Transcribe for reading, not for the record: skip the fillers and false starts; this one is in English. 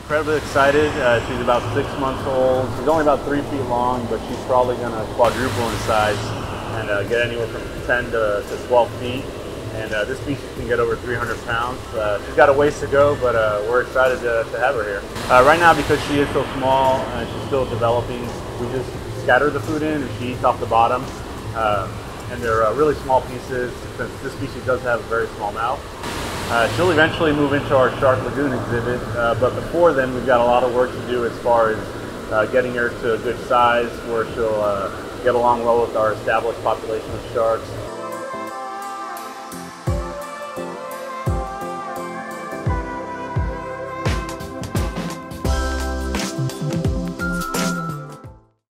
incredibly excited. She's about 6 months old. She's only about 3 feet long, but she's probably going to quadruple in size and get anywhere from 10 to 12 feet. And this species can get over 300 pounds. She's got a ways to go, but we're excited to have her here. Right now, because she is so small and she's still developing, we just scatter the food in and she eats off the bottom. And they're really small pieces, since this species does have a very small mouth. She'll eventually move into our Shark Lagoon exhibit, but before then we've got a lot of work to do as far as getting her to a good size where she'll get along well with our established population of sharks.